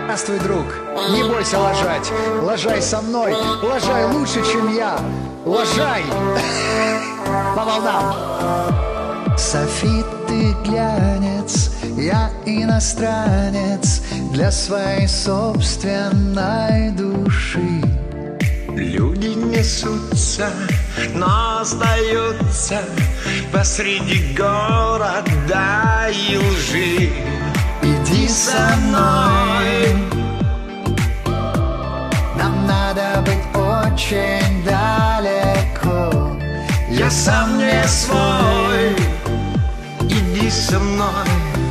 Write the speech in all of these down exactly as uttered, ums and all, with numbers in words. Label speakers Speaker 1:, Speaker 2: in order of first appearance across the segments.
Speaker 1: Здравствуй, друг, не бойся лажать, лажай со мной, лажай лучше, чем я, лажай по волнам. Софи, ты глянец, я иностранец для своей собственной души.
Speaker 2: Люди несутся, но остаются посреди города и лжи.
Speaker 1: Иди со мной, нам надо быть очень далеко.
Speaker 2: Я сам не свой, иди со мной,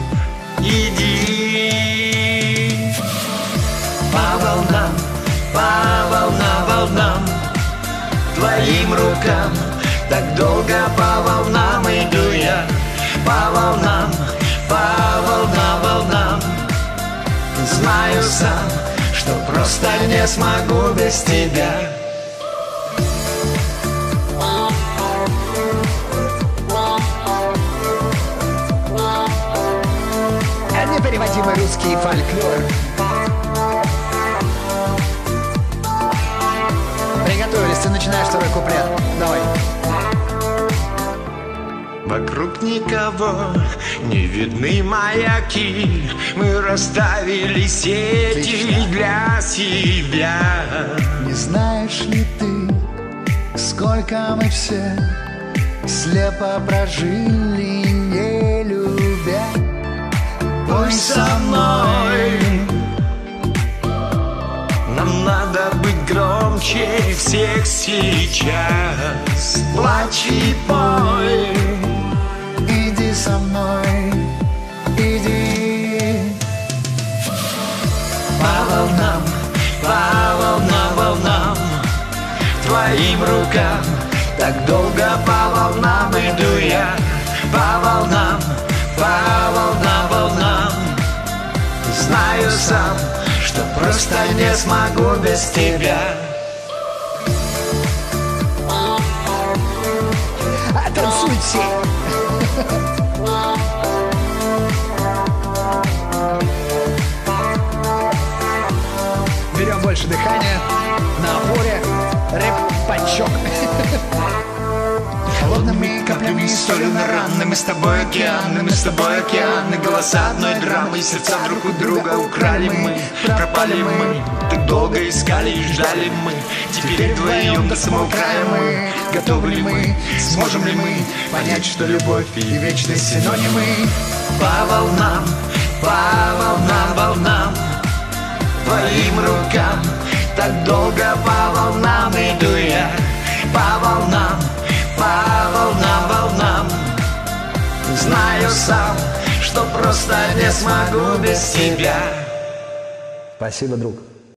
Speaker 2: иди. По волнам, по волнам, волнам, твоим рукам. Так долго по волнам иду я, по волнам, по волнам, волнам. Знаю сам, что просто не смогу без тебя.
Speaker 1: Непереводимый русский фольклор. Приготовились, ты начинаешь второй куплет. Давай.
Speaker 2: Вокруг никого не видны маяки. Мы расставили сети для себя.
Speaker 1: Не знаешь ли ты, сколько мы все слепо прожили, не любя?
Speaker 2: Пой со мной, нам надо быть громче всех сейчас. Плачь и пой,
Speaker 1: иди со мной, иди.
Speaker 2: по волнам, по волнам, волнам, твоим рукам. Так долго по волнам иду я, по волнам, по волнам, волнам. Знаю сам, что просто не смогу без тебя.
Speaker 1: А танцуйте! Берем больше дыхания, на опоре, рэп-панчок.
Speaker 2: Холодными каплями солью на раны. Мы с тобой океаны, мы с тобой океаны. Голоса одной драмы, сердца друг у друга украли мы. Пропали мы, так долго искали и ждали мы. Теперь вдвоем до самого края мы. Готовы ли мы, сможем ли мы понять, что любовь и вечность синонимы? По волнам, по волнам, волнам, твоим рукам. Так долго по волнам иду я, по волнам, по волнам, волнам. Знаю сам, что просто не смогу без тебя.
Speaker 1: Спасибо, друг.